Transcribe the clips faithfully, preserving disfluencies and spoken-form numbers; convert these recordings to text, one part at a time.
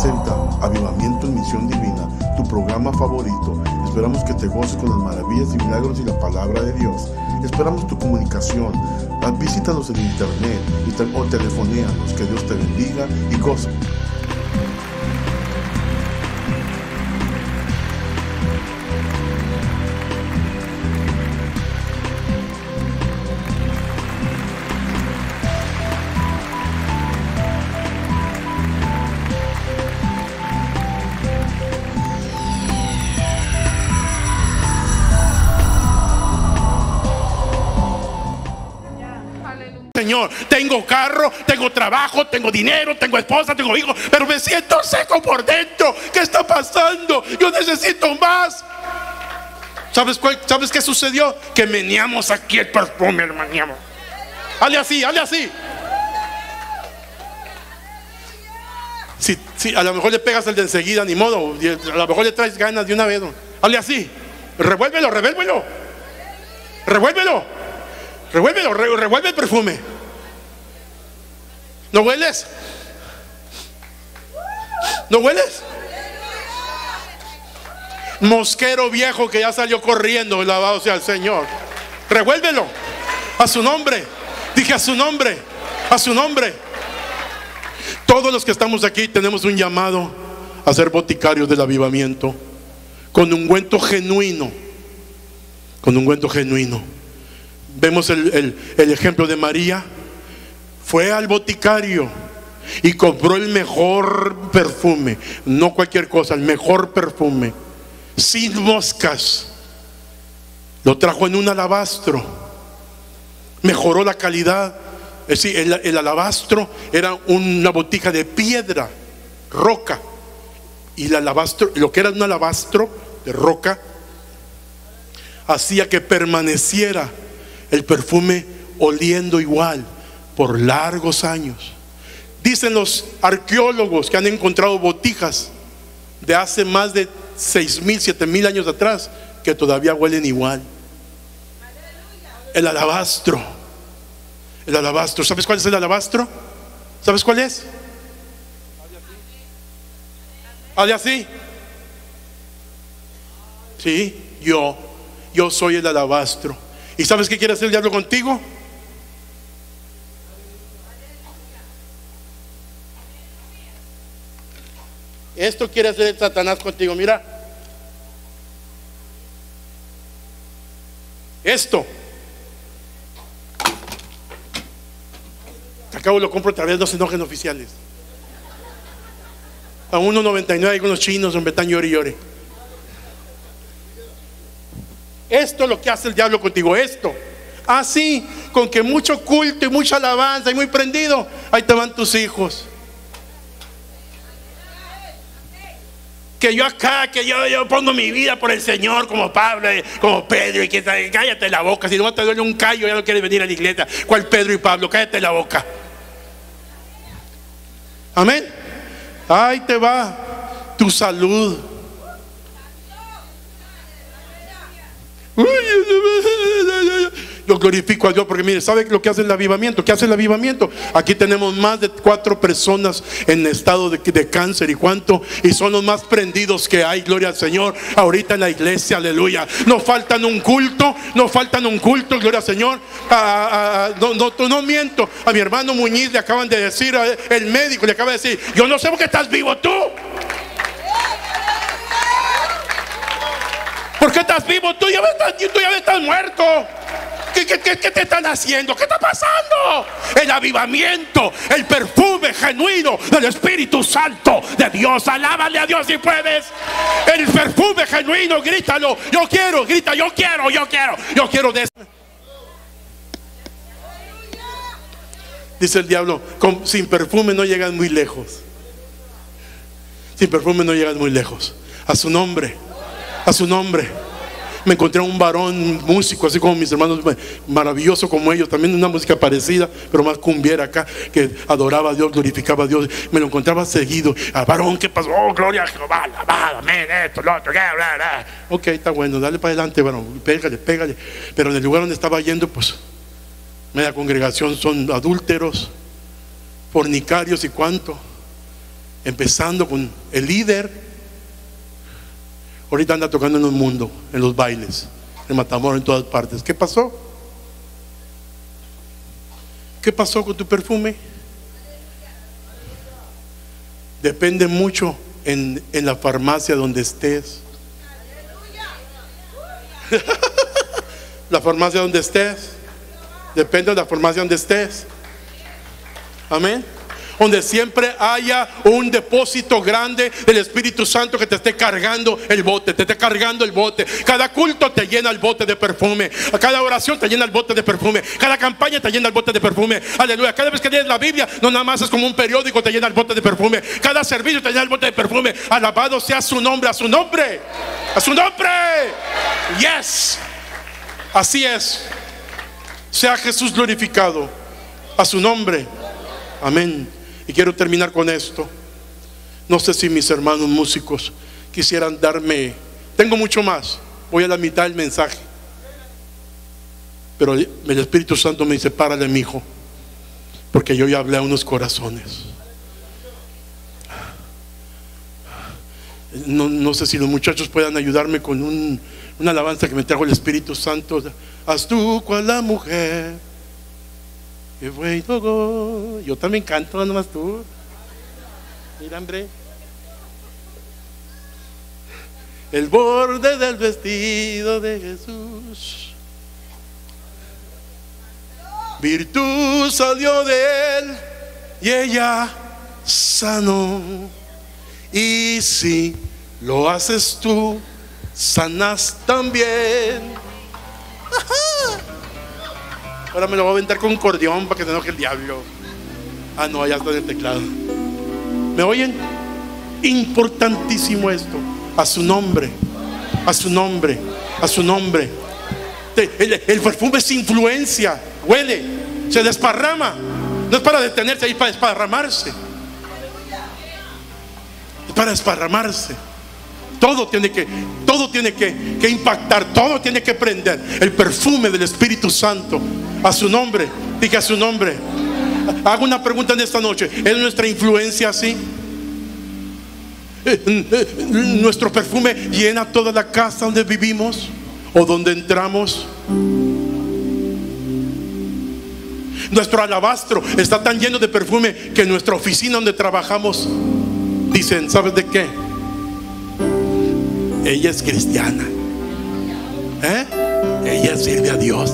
presenta Avivamiento en Misión Divina, tu programa favorito. Esperamos que te goces con las maravillas y milagros y la palabra de Dios. Esperamos tu comunicación. Visítanos en internet y te, o telefonéanos. Que Dios te bendiga y goce. Señor, tengo carro, tengo trabajo, tengo dinero, tengo esposa, tengo hijos, pero me siento seco por dentro. ¿Qué está pasando? Yo necesito más. ¿Sabes cuál, ¿Sabes qué sucedió? Que meneamos aquí el perfume, hermano. Hazle así, hazle así. Si, si a lo mejor le pegas el de enseguida, ni modo. A lo mejor le traes ganas de una vez. ¿No? Hazle así. Revuélvelo, revuélvelo. Revuélvelo. Revuélvelo, re, revuelve el perfume. ¿No hueles? ¿No hueles? Mosquero viejo que ya salió corriendo, alabado sea el Señor. Revuélvelo. A su nombre. Dije a su nombre. A su nombre. Todos los que estamos aquí tenemos un llamado a ser boticarios del avivamiento. Con ungüento genuino. Con ungüento genuino. Vemos el, el, el ejemplo de María. Fue al boticario y compró el mejor perfume. No cualquier cosa, el mejor perfume, sin moscas. Lo trajo en un alabastro. Mejoró la calidad. Es decir, el, el alabastro era una botija de piedra, roca. Y el alabastro, lo que era un alabastro de roca, hacía que permaneciera el perfume oliendo igual por largos años. Dicen los arqueólogos que han encontrado botijas de hace más de seis mil, siete mil años atrás que todavía huelen igual. El alabastro. El alabastro. ¿Sabes cuál es el alabastro? ¿Sabes cuál es? Hazle así. Sí, yo. Yo soy el alabastro. ¿Y sabes qué quiere hacer el diablo contigo? Esto quiere hacer Satanás contigo. Mira. Esto. Acabo lo compro otra vez, no se enojen oficiales. A uno noventa y nueve hay unos chinos en Betán, llore y llore. Esto es lo que hace el diablo contigo. Esto. Así, con que mucho culto y mucha alabanza y muy prendido, ahí te van tus hijos. Que yo acá, que yo, yo pongo mi vida por el Señor, como Pablo, como Pedro, y que cállate la boca. Si no te duele un callo, ya no quieres venir a la iglesia. ¿Cuál Pedro y Pablo? Cállate la boca. Amén. Ahí te va tu salud. Yo glorifico a Dios porque mire, ¿sabe lo que hace el avivamiento? ¿Qué hace el avivamiento? Aquí tenemos más de cuatro personas en estado de, de cáncer y cuánto, y son los más prendidos que hay, gloria al Señor, ahorita en la iglesia, aleluya. No faltan un culto, no faltan un culto, gloria al Señor. Ah, ah, no, no, no miento, a mi hermano Muñiz le acaban de decir, el médico le acaba de decir, yo no sé por qué estás vivo tú. ¿Por qué estás vivo? Tú ya estás, tú ya estás muerto. ¿Qué, qué, qué, ¿Qué te están haciendo? ¿Qué está pasando? El avivamiento, el perfume genuino del Espíritu Santo de Dios. Alábale a Dios si puedes. El perfume genuino, grítalo. Yo quiero, grita, yo quiero, yo quiero, yo quiero de eso. Dice el diablo, con, sin perfume no llegas muy lejos. Sin perfume no llegas muy lejos. A su nombre. A su nombre. Me encontré a un varón músico, así como mis hermanos, maravilloso como ellos, también una música parecida, pero más cumbiera acá, que adoraba a Dios, glorificaba a Dios. Me lo encontraba seguido. Ah, varón, ¿qué pasó? Oh, gloria a Jehová, alabado, amén, esto, lo otro, bla, bla, bla. Ok, está bueno, dale para adelante, varón, pégale, pégale. Pero en el lugar donde estaba yendo, pues, media congregación son adúlteros, fornicarios y cuánto. empezando con el líder. Ahorita anda tocando en el mundo, en los bailes, en Matamoros, en todas partes. ¿Qué pasó? ¿Qué pasó con tu perfume? Depende mucho en, en la farmacia donde estés. La farmacia donde estés. Depende de la farmacia donde estés. Amén. Donde siempre haya un depósito grande del Espíritu Santo que te esté cargando el bote, te esté cargando el bote. Cada culto te llena el bote de perfume. Cada oración te llena el bote de perfume. Cada campaña te llena el bote de perfume. Aleluya. Cada vez que lees la Biblia, no nada más es como un periódico, te llena el bote de perfume. Cada servicio te llena el bote de perfume. Alabado sea su nombre, a su nombre, a su nombre. Yes. Así es. Sea Jesús glorificado. A su nombre. Amén. Y quiero terminar con esto. No sé si mis hermanos músicos quisieran darme, tengo mucho más, voy a la mitad del mensaje, pero el Espíritu Santo me dice: párale, mi hijo, porque yo ya hablé a unos corazones. No, no sé si los muchachos puedan ayudarme con un, una alabanza que me trajo el Espíritu Santo. Haz tú cual la mujer. Yo también canto, no nomás tú. Mira, hombre. El borde del vestido de Jesús, virtud salió de él y ella sanó. Y si lo haces tú, sanas también. Ahora me lo voy a aventar con un acordeón para que se enoje el diablo. Ah, no, allá está en el teclado. ¿Me oyen? Importantísimo esto. A su nombre, a su nombre, a su nombre. El, el perfume es influencia. Huele, se desparrama. No es para detenerse ahí, para desparramarse. Es para desparramarse. Todo tiene que, todo tiene que, que impactar, todo tiene que prender. El perfume del Espíritu Santo. A su nombre, diga a su nombre. Hago una pregunta en esta noche: ¿es nuestra influencia así? ¿Nuestro perfume llena toda la casa donde vivimos o donde entramos? Nuestro alabastro está tan lleno de perfume que en nuestra oficina donde trabajamos dicen: ¿sabes de qué? Ella es cristiana, ¿eh? Ella sirve a Dios.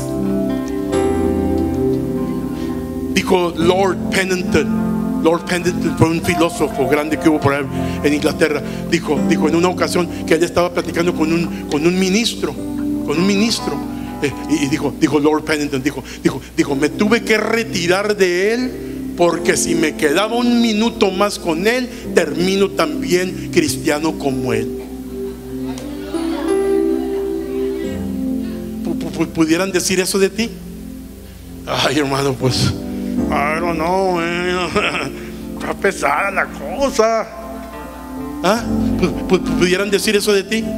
Dijo Lord Pennington. Lord Pennington fue un filósofo grande que hubo por ahí en Inglaterra. Dijo, dijo en una ocasión que él estaba platicando con un, con un ministro, con un ministro, eh, y, y dijo, dijo Lord Pennington, dijo, dijo, dijo, me tuve que retirar de él porque si me quedaba un minuto más con él, termino también cristiano como él. ¿Pudieran decir eso de ti? Ay, hermano, pues I don't know, man. Está pesada la cosa. ¿Ah? ¿Pudieran decir eso de ti?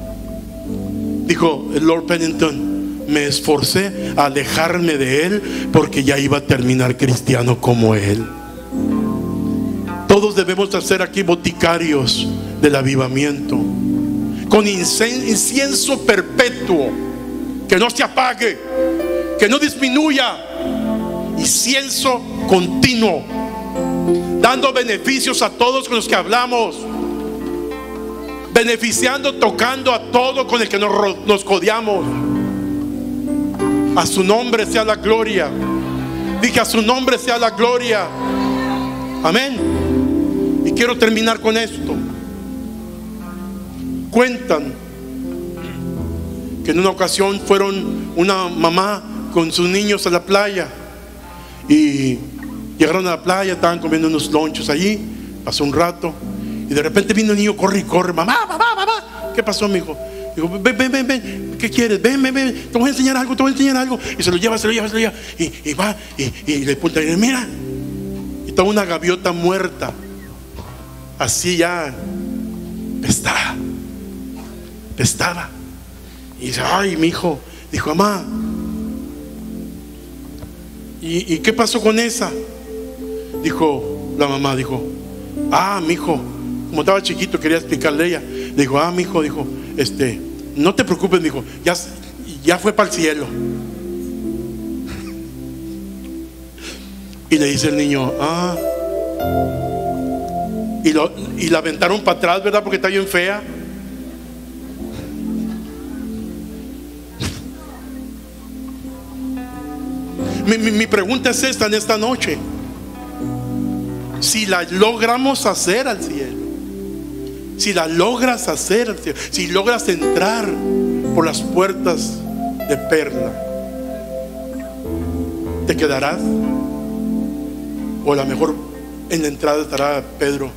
Dijo el Lord Pennington: me esforcé a alejarme de él porque ya iba a terminar cristiano como él. Todos debemos hacer aquí boticarios del avivamiento, con incienso perpetuo, que no se apague, que no disminuya. Incienso continuo, dando beneficios a todos con los que hablamos, beneficiando, tocando a todo con el que nos, nos codeamos. A su nombre sea la gloria. Dije: a su nombre sea la gloria. Amén. Y quiero terminar con esto. Cuentan que en una ocasión fueron una mamá con sus niños a la playa. Y llegaron a la playa, estaban comiendo unos lonchos allí. Pasó un rato y de repente vino el niño, corre y corre: mamá, mamá, mamá. ¿Qué pasó, mi hijo? Digo: ven, ven, ven, ven. ¿Qué quieres? Ven, ven, ven. Te voy a enseñar algo, te voy a enseñar algo. Y se lo lleva, se lo lleva, se lo lleva. Y, y va y, y le apunta y dice: mira. Y estaba una gaviota muerta, así ya pestada, pestada. Y dice: ay, mi hijo. Dijo: mamá, ¿Y, ¿y qué pasó con esa? Dijo la mamá, dijo: Ah, mi hijo, como estaba chiquito, quería explicarle a ella. Le dijo, ah, mi hijo, dijo, este, no te preocupes, mi hijo, ya, ya fue para el cielo. Y le dice el niño, ah. Y, lo, y la aventaron para atrás, ¿verdad? Porque está bien fea. Mi, mi, mi pregunta es esta en esta noche: si la logramos hacer al cielo, si la logras hacer al cielo, si logras entrar por las puertas de perla, ¿te quedarás? O a lo mejor en la entrada estará Pedro.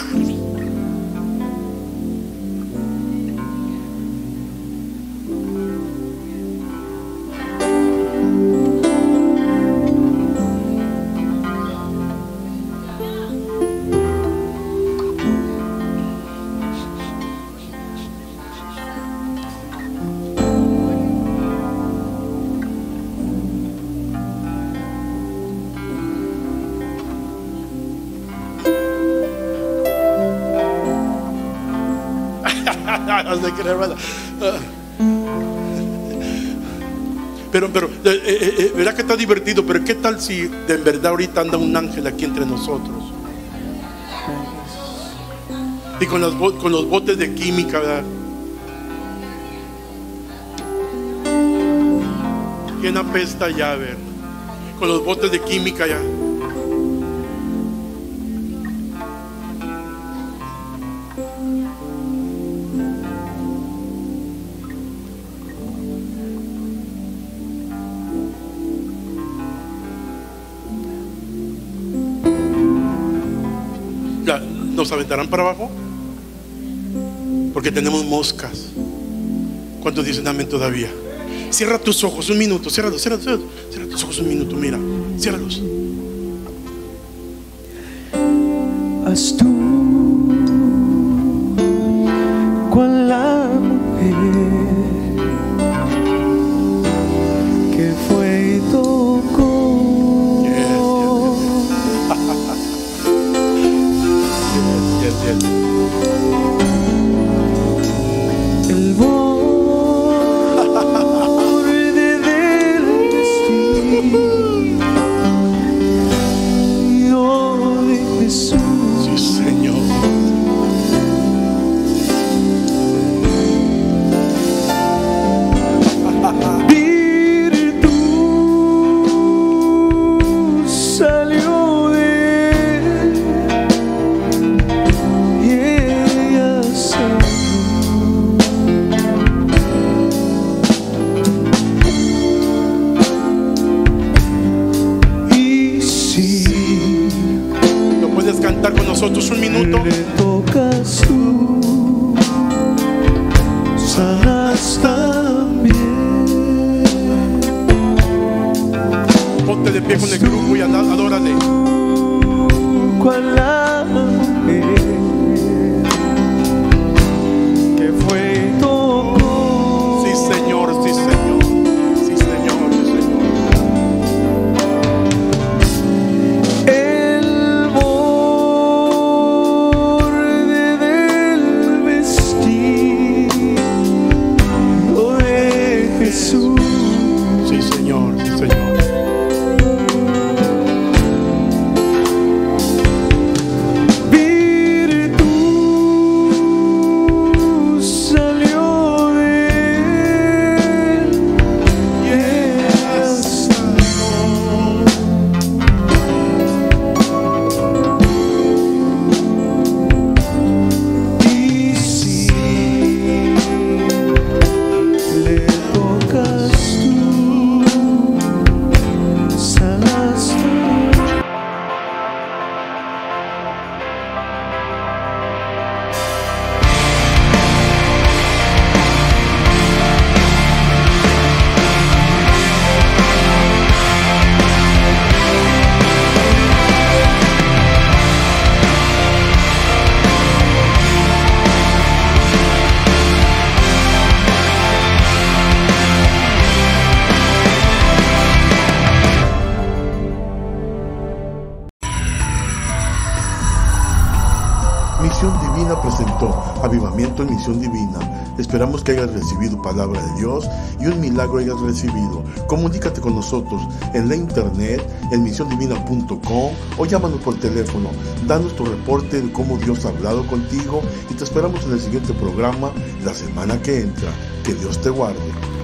Pero, pero, eh, eh, eh, verá que está divertido, pero ¿qué tal si de verdad ahorita anda un ángel aquí entre nosotros? Y con los, con los botes de química, ¿verdad? ¿Quién apesta ya, ver? Con los botes de química ya. ¿Nos aventarán para abajo? Porque tenemos moscas. ¿Cuántos dicen amén todavía? Cierra tus ojos un minuto. Ciérralos, ciérralos, ciérralos. Cierra tus ojos un minuto, mira. Ciérralos. Haz tú con la mujer que fue y tocó. Yes, yes, yes. Yes, yes. El borde del vestido de Jesús. Sí, Señor. Virtud salió de él y ella sanó. Y si ¿Lo puedes cantar con nosotros un minuto? le tocas tú, sanas también. Ponte de pie con el grupo y adá- adórale. Con la mujer que fue y tocó. Sí, Señor, sí, Señor. Sí, Señor, sí, Señor. El borde del vestido de Jesús. Sí, Señor, sí, Señor. Vi Divina presentó Avivamiento en Misión Divina. Esperamos que hayas recibido palabra de Dios y un milagro hayas recibido. Comunícate con nosotros en la internet, en misión divina punto com, o llámanos por teléfono. Danos tu reporte de cómo Dios ha hablado contigo y te esperamos en el siguiente programa la semana que entra. Que Dios te guarde.